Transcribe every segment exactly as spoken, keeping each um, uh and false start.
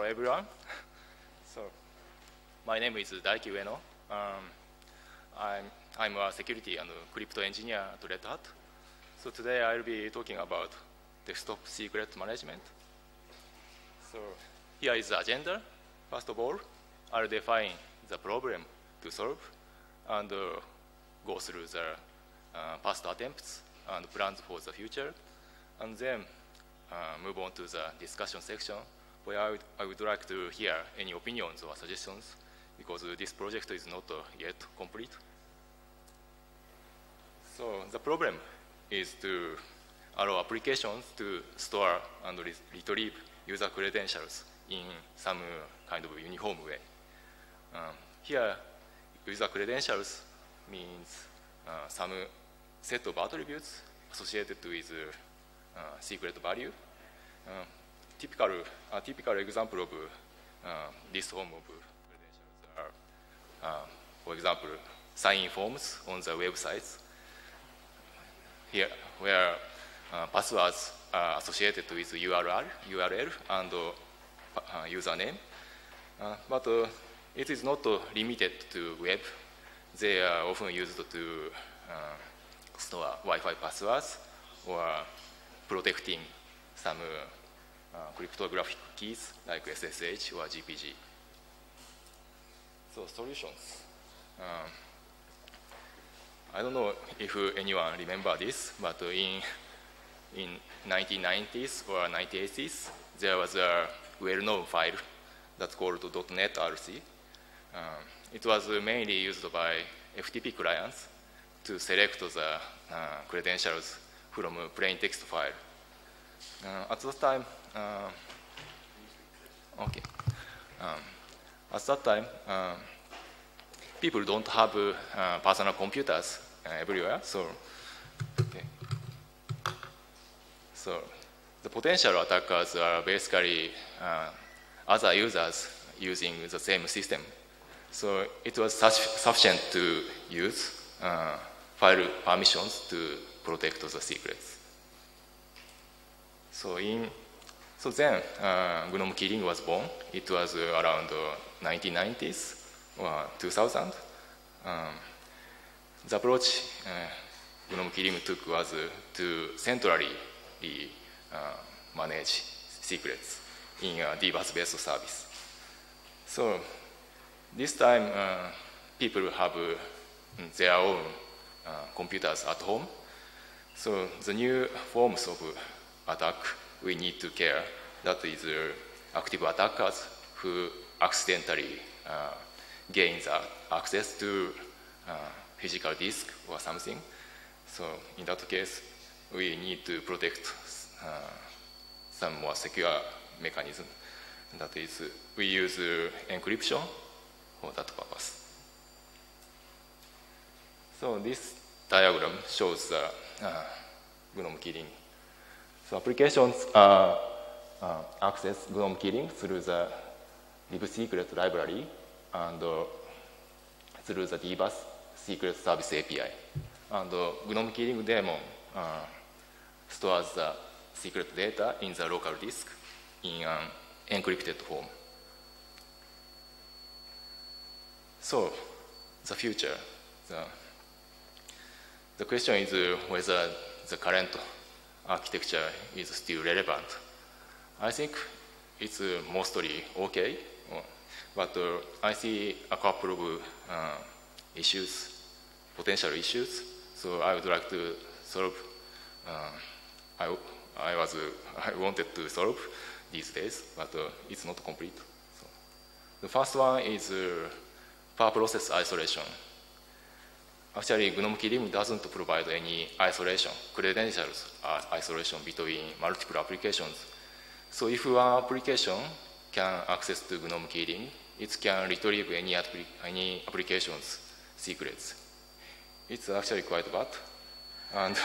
everyone. So, my name is Daiki Ueno. Um, I'm, I'm a security and crypto engineer at Red Hat. So today I'll be talking about desktop secret management. So here is the agenda. First of all, I'll define the problem to solve and uh, go through the uh, past attempts and plans for the future, and then uh, move on to the discussion section, where I would, I would like to hear any opinions or suggestions, because uh, this project is not uh, yet complete. So the problem is to allow applications to store and re retrieve user credentials in some uh, kind of uniform way. Um, here, user credentials means uh, some set of attributes associated with uh, uh, secret value. Uh, typical, a typical example of uh, this form of credentials are, uh, for example, sign-in forms on the websites, here where uh, passwords are associated with U R L, U R L and uh, uh, username. Uh, but uh, it is not uh, limited to web. They are often used to uh, store Wi-Fi passwords or protecting some uh, uh, cryptographic keys like S S H or G P G. So solutions. Um, I don't know if anyone remember this, but in in nineteen nineties or nineteen eighties, there was a well-known file that's called .NET R C. Um, it was mainly used by F T P clients to select the uh, credentials from a plain text file. Uh, at that time, uh, okay. Um, at that time, uh, people don't have uh, personal computers uh, everywhere, so okay. So the potential attackers are basically uh, other users using the same system. So it was such, sufficient to use uh, file permissions to protect the secrets. So in so then uh, GNOME Kirin was born. It was uh, around uh, nineteen nineties or two thousand. Um, the approach uh, GNOME Kirin took was uh, to centrally uh, manage secrets in a D BUS-based service. So this time, uh, people have uh, their own uh, computers at home. So the new forms of attack we need to care, that is uh, active attackers who accidentally uh, gain the access to uh, physical disk or something. So in that case, we need to protect uh, some more secure mechanism. That is, we use uh, encryption for that purpose. So this diagram shows the uh, GNOME Kirin. So applications uh, uh, access GNOME Kirin through the libsecret library and uh, through the D BUS secret service A P I. And uh, GNOME Kirin daemon uh, stores the secret data in the local disk in an encrypted form. So, the future. The, the question is uh, whether the current architecture is still relevant. I think it's uh, mostly okay, but uh, I see a couple of uh, issues, potential issues. So I would like to solve. Uh, I, I was uh, I wanted to solve these days, but uh, it's not complete. So the first one is uh, per process isolation. Actually, GNOME Kirin doesn't provide any isolation, credentials isolation between multiple applications. So if one application can access to GNOME Kirin, it can retrieve any, any application's secrets. It's actually quite bad. And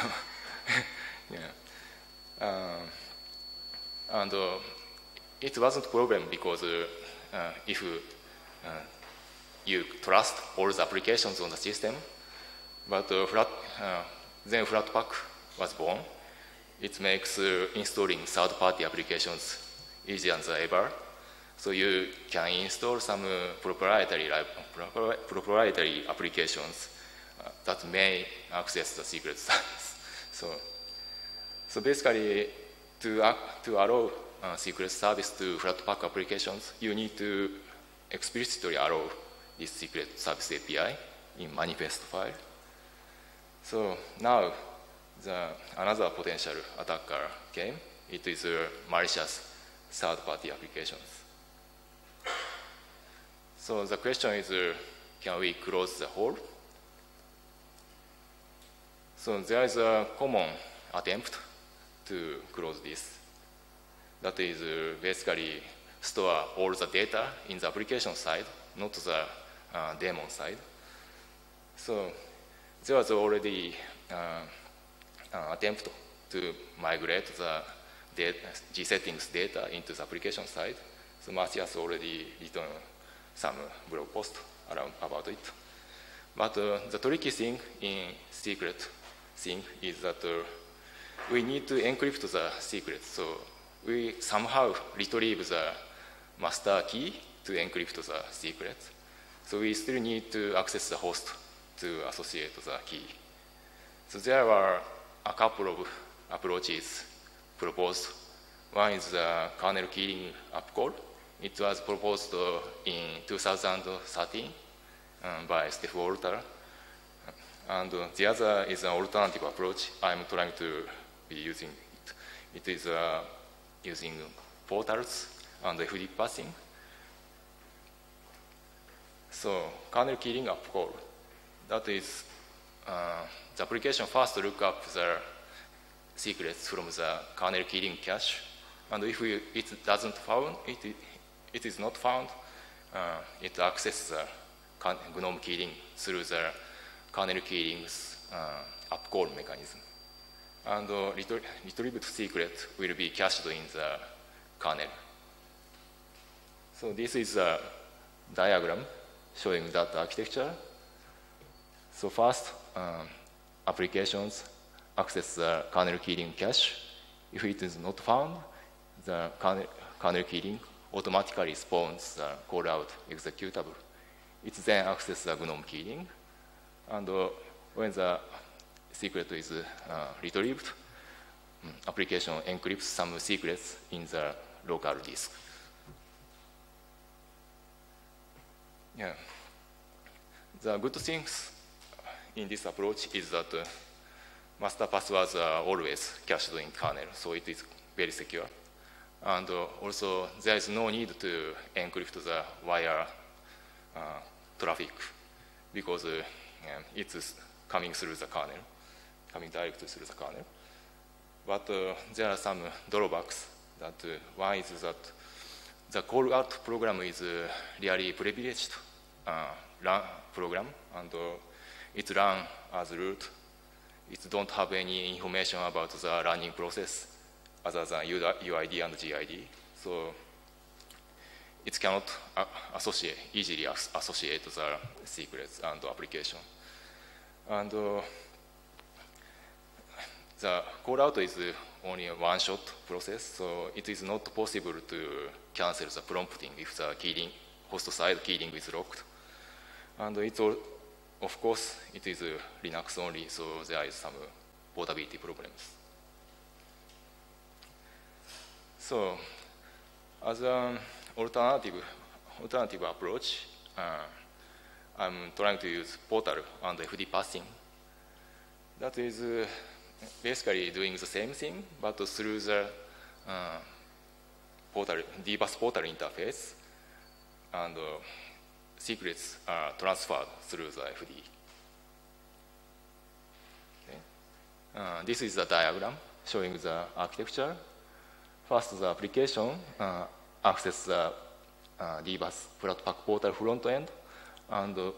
yeah. Um, and uh, it wasn't a problem because uh, uh, if uh, you trust all the applications on the system, but uh, flat, uh, then Flatpak was born. It makes uh, installing third-party applications easier than ever. So you can install some proprietary, proprietary applications uh, that may access the secret service. So, so basically, to, uh, to allow uh, secret service to Flatpak applications, you need to explicitly allow this secret service A P I in manifest file. So now, the, another potential attacker came. It is uh, malicious third-party applications. So the question is, uh, can we close the hole? So there is a common attempt to close this. That is uh, basically store all the data in the application side, not the uh, daemon side. So there was already uh, an attempt to migrate the data, G settings data into the application side. So Matthias already written some blog post around about it. But uh, the tricky thing in secret thing is that uh, we need to encrypt the secret. So we somehow retrieve the master key to encrypt the secret. So we still need to access the host to associate the key. So there are a couple of approaches proposed. One is the kernel keying app call. It was proposed in two thousand thirteen um, by Steph Walter. And uh, the other is an alternative approach. I'm trying to be using it. It is uh, using portals and F D passing. So kernel keying app call. That is uh, the application first look up the secrets from the kernel keying cache. And if we, it doesn't found, it, it, it is not found, uh, it accesses the GNOME keying through the kernel keying's uh, app call mechanism. And uh, retrie retrieved secret will be cached in the kernel. So this is a diagram showing that architecture. So first, um, applications access the kernel keying cache. If it is not found, the kernel, kernel keying automatically spawns the call out executable. It then accesses the GNOME keying. And uh, when the secret is uh, retrieved, um, application encrypts some secrets in the local disk. Yeah. The good things in this approach is that uh, master passwords are always cached in kernel, so it is very secure. And uh, also, there is no need to encrypt the wire uh, traffic because uh, yeah, it's coming through the kernel, coming directly through the kernel. But uh, there are some drawbacks. That uh, one is that the call out program is uh, really privileged uh, run program, and uh, it's run as root. It don't have any information about the running process other than U I D and G I D. So it cannot uh, associate, easily associate the secrets and application. And uh, the call out is only a one-shot process, so it is not possible to cancel the prompting if the keying, host side keying is locked. And it's all, of course, it is Linux only, so there is some portability problems. So, as an alternative, alternative approach, uh, I'm trying to use Portal and F D passing. That is uh, basically doing the same thing, but through the uh, portal, dbus portal interface, and uh, secrets are transferred through the F D. Okay. Uh, this is the diagram showing the architecture. First, the application uh, accesses the uh, dbus Flatpak portal front end and uh,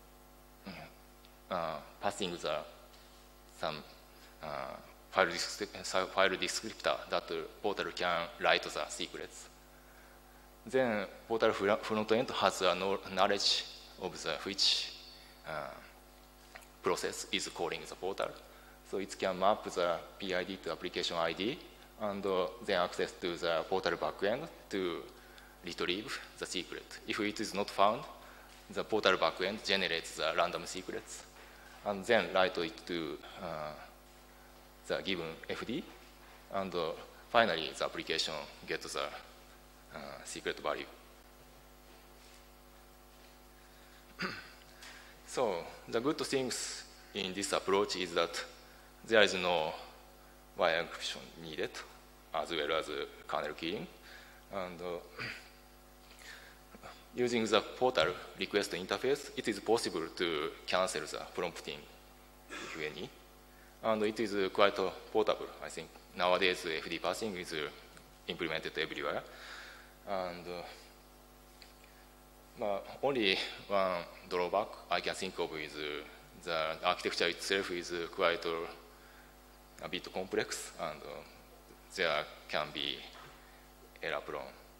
uh, passing the some uh, file, file descriptor that uh, portal can write the secrets. Then portal front end has a knowledge of the which uh, process is calling the portal. So it can map the P I D to application I D and uh, then access to the portal backend to retrieve the secret. If it is not found, the portal backend generates the random secrets and then write it to uh, the given F D, and uh, finally the application gets the uh, secret value. So the good things in this approach is that there is no wire encryption needed, as well as uh, kernel keying. And uh, using the portal request interface, it is possible to cancel the prompting if any. And it is uh, quite uh, portable, I think. Nowadays, uh, F D parsing is uh, implemented everywhere. And uh, uh, only one drawback I can think of is uh, the architecture itself is uh, quite uh, a bit complex, and uh, there can be error prone.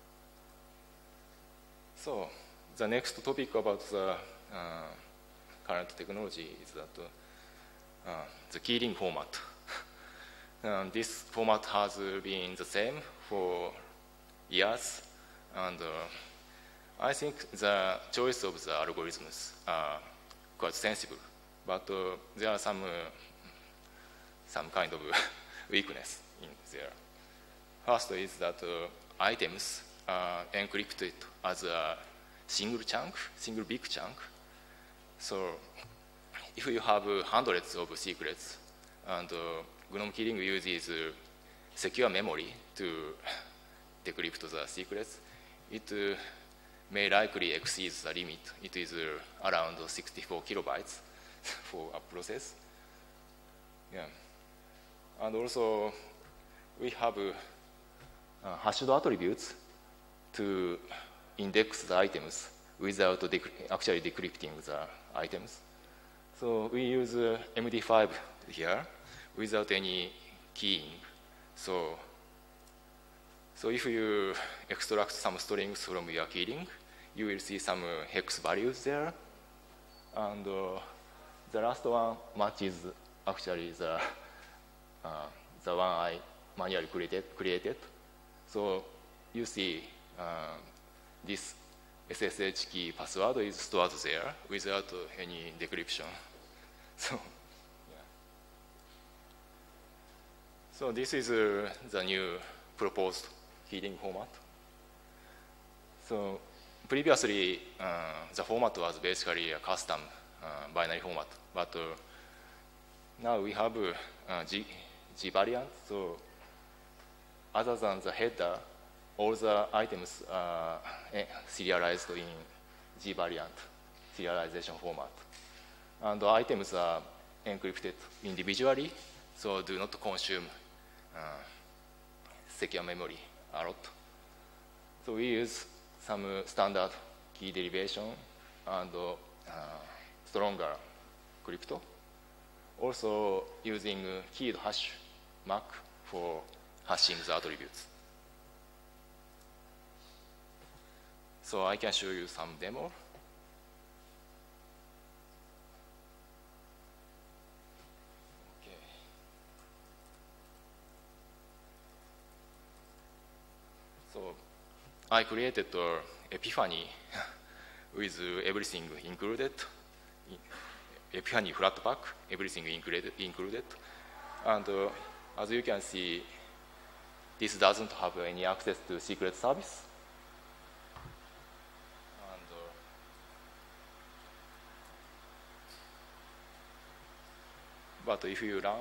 So the next topic about the uh, current technology is that uh, uh, the keyring format. um, this format has been the same for years, and uh, I think the choice of the algorithms are quite sensible, but uh, there are some uh, some kind of weakness in there. First is that uh, items are encrypted as a single chunk, single big chunk. So if you have uh, hundreds of secrets, and uh, GNOME keyring uses uh, secure memory to decrypt the secrets, it uh, may likely exceed the limit. It is uh, around sixty-four kilobytes for a process. Yeah. And also, we have uh, uh, hashed attributes to index the items without dec actually decrypting the items. So we use uh, M D five here without any keying. So, so if you extract some strings from your keyring, you will see some uh, hex values there. And uh, the last one matches actually the, uh, the one I manually created. created. So you see uh, this S S H key password is stored there without uh, any decryption. So, yeah. So this is uh, the new proposed keyring format. So previously, uh, the format was basically a custom uh, binary format, but uh, now we have uh, G, G variant. So other than the header, all the items are serialized in G variant serialization format. And the items are encrypted individually, so do not consume uh, secure memory a lot. So we use some uh, standard key derivation and uh, stronger crypto. Also using uh, keyed hash mark for hashing the attributes. So I can show you some demo. Okay. So I created uh, Epiphany with uh, everything included. Epiphany Flatpak, everything included. included. And uh, as you can see, this doesn't have any access to secret service. And, uh, but if you run,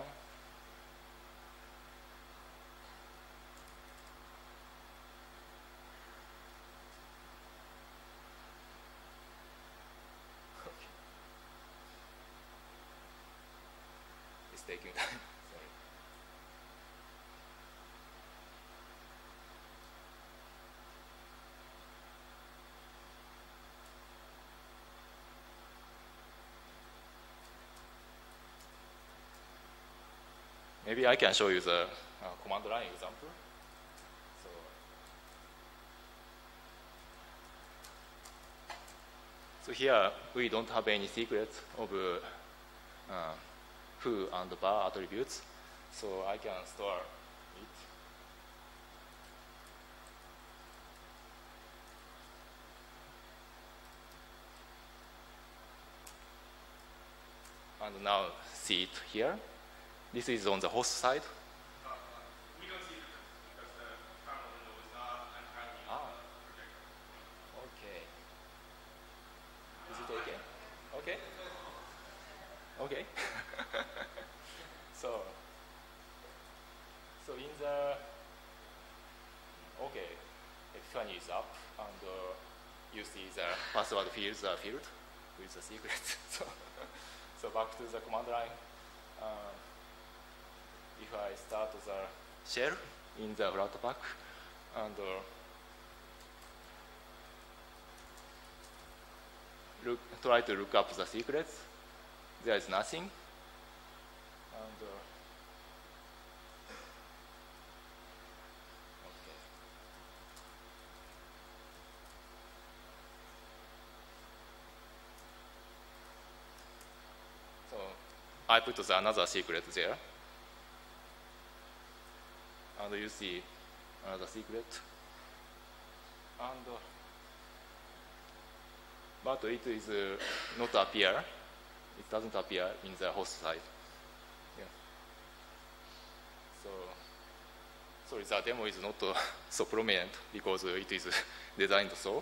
it's taking time. Sorry. Maybe I can show you the uh, command line example. So, so here we don't have any secrets of uh, uh, foo and bar attributes, so I can store it. and now see it here. This is on the host side. Uh, uh, we don't see it because the kernel window is not entirely Ah. protected. Okay. Is it okay? Okay. Okay. so, so in the okay, Epiphany is up, and uh, you see the password fields are filled with the secrets. so, so back to the command line. Uh, if I start the shell in the Flatpak and uh, look, try to look up the secrets, there is nothing. And uh, okay. So I put the another secret there. And you see another secret. And uh, but it is uh, not appear. It doesn't appear in the host side. Yeah. So, sorry, the demo is not uh, so prominent because uh, it is designed so.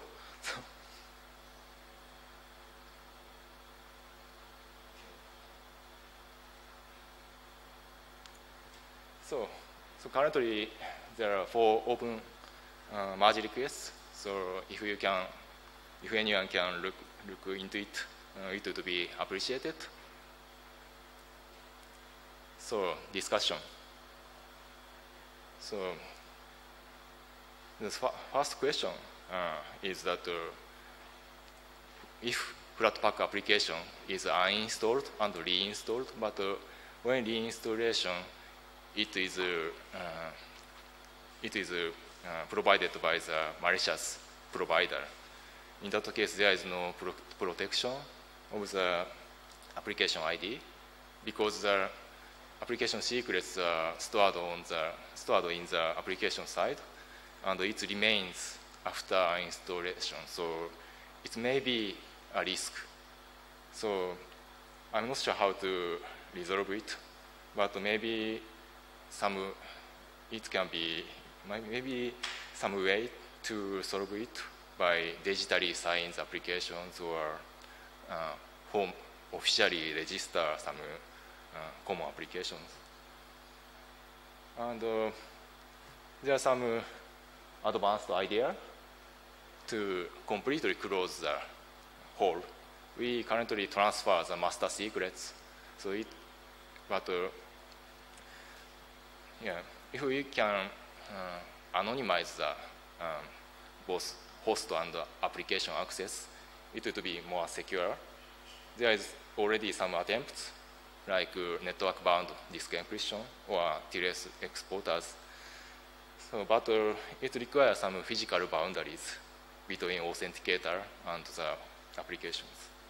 so, so currently there are four open uh, merge requests. So if you can, if anyone can look look into it, uh, it would be appreciated. So discussion. So the first question uh, is that uh, if Flatpak application is uninstalled and reinstalled, but uh, when reinstallation, it is uh, uh, it is uh, uh, provided by the malicious provider. In that case, there is no pro protection of the application I D because the application secrets are stored on the stored in the application side, and it remains after installation. So it may be a risk. So I'm not sure how to resolve it, but maybe some it can be maybe some way to solve it by digitally sign the applications or uh, home officially register some uh, common applications. And uh, there are some uh, advanced idea to completely close the hole. We currently transfer the master secrets, so it, but uh, yeah, if we can uh, anonymize the um, both host and application access, it would be more secure. There is already some attempts, like uh, network-bound disk encryption or T L S exporters. So, but uh, it requires some physical boundaries between authenticator and the applications.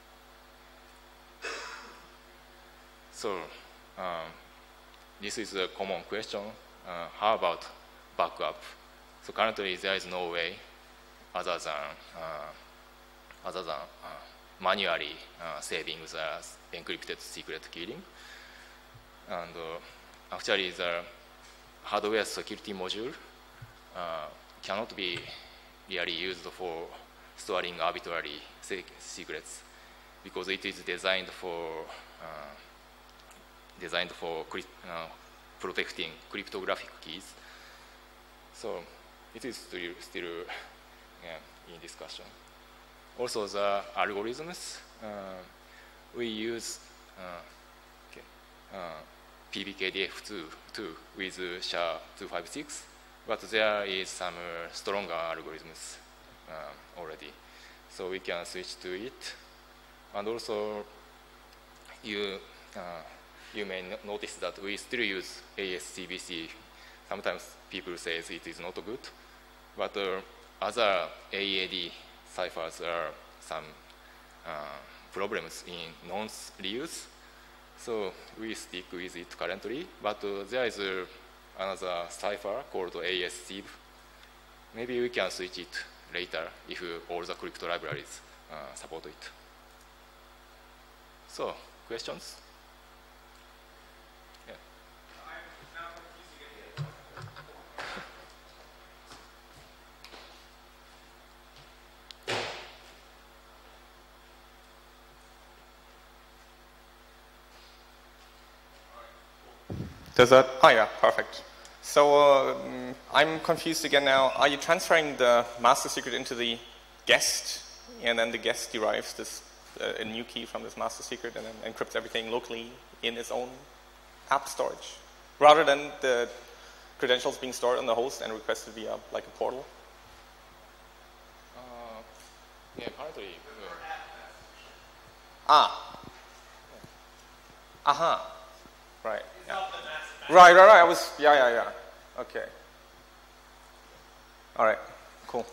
So, um, this is a common question. Uh, how about backup? So currently there is no way other than uh, other than uh, manually uh, saving the encrypted secret keying. And uh, actually the hardware security module uh, cannot be really used for storing arbitrary secrets because it is designed for uh, designed for uh, protecting cryptographic keys. So it is still, still yeah, in discussion. Also the algorithms, uh, we use uh, okay, uh, P B K D F two with S H A two fifty-six, but there is some uh, stronger algorithms uh, already. So we can switch to it. And also you, uh, you may notice that we still use A S C B C. Sometimes people say it is not good, but uh, other A E A D ciphers are some uh, problems in non-reuse. So we stick with it currently, but uh, there is uh, another cipher called A S C I B. Maybe we can switch it later if uh, all the crypto libraries uh, support it. So, questions? Does that? Oh yeah, perfect. So uh, I'm confused again now. Are you transferring the master secret into the guest, and then the guest derives this uh, a new key from this master secret and then encrypts everything locally in its own app storage, rather than the credentials being stored on the host and requested via like a portal? Uh, yeah, currently. Uh, ah. Aha. Uh-huh. Right. Yeah. Right, right, right. I was. Yeah, yeah, yeah. Okay. All right. Cool.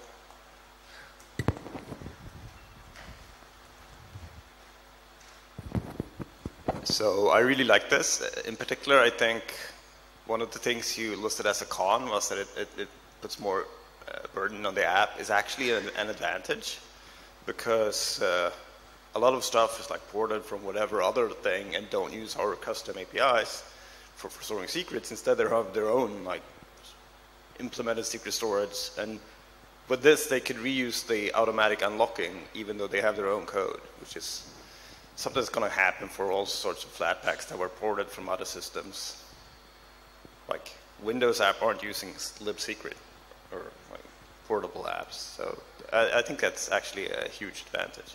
So I really like this. In particular, I think one of the things you listed as a con was that it, it, it puts more uh, burden on the app is actually an, an advantage, because uh, a lot of stuff is like ported from whatever other thing and don't use our custom A P Is for, for storing secrets. Instead, they have their own like implemented secret storage, and with this, they could reuse the automatic unlocking even though they have their own code, which is something that's going to happen for all sorts of Flatpaks that were ported from other systems. Like Windows app aren't using libsecret or like portable apps, so I, I think that's actually a huge advantage.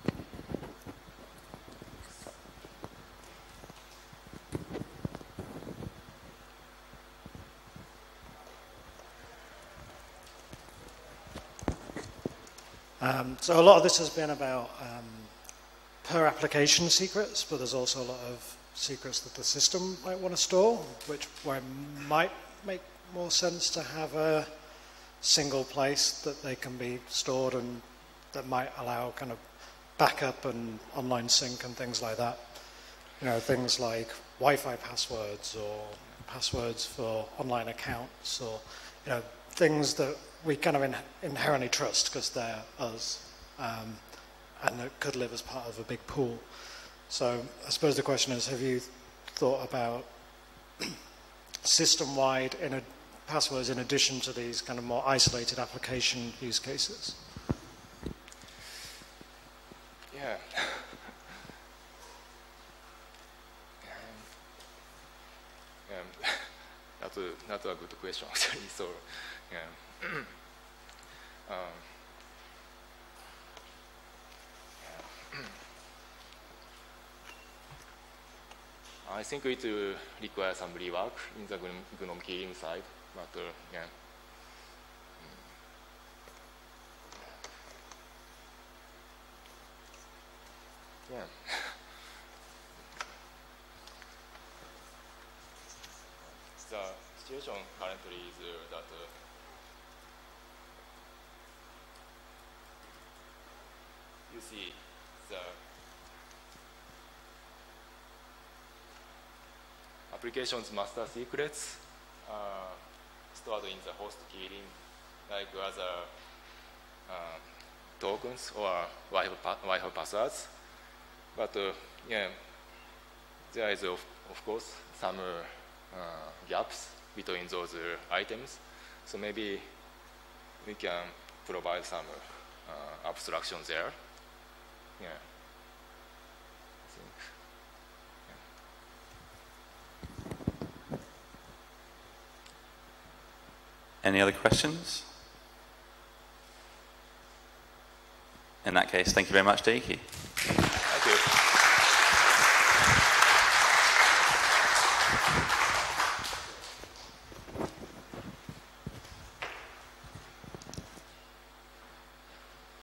Um, so a lot of this has been about um, per application secrets, but there's also a lot of secrets that the system might want to store, which where it might make more sense to have a single place that they can be stored, and that might allow kind of backup and online sync and things like that. You know, things like Wi-Fi passwords or passwords for online accounts, or you know, things that we kind of in, inherently trust because they're us, um, and it could live as part of a big pool. So I suppose the question is, have you thought about system-wide in a, passwords in addition to these kind of more isolated application use cases? Yeah. um, um, that's, a, that's a good question, actually. So, yeah. um, I think it will require some rework in the GNOME keying side, but uh, yeah. Yeah. The situation currently is uh, that uh, you see the application's master secrets uh, stored in the host keyring, like other uh, tokens or Wi-Fi, pa Wi-Fi passwords. But uh, yeah, there is of, of course some uh, uh, gaps between those uh, items. So maybe we can provide some uh, abstraction there. Yeah. I think. Any other questions? In that case, thank you very much, Daiki.